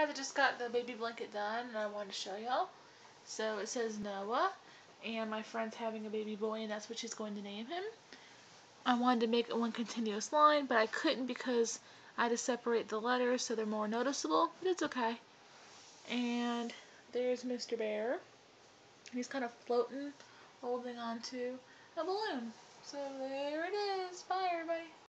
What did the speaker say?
guys, I just got the baby blanket done and I wanted to show y'all. So it says Noah, and my friend's having a baby boy and that's what she's going to name him. I wanted to make it one continuous line, but I couldn't because I had to separate the letters so they're more noticeable, but it's okay. And there's Mr. Bear. He's kind of floating, holding on to a balloon. So there it is. Bye, everybody.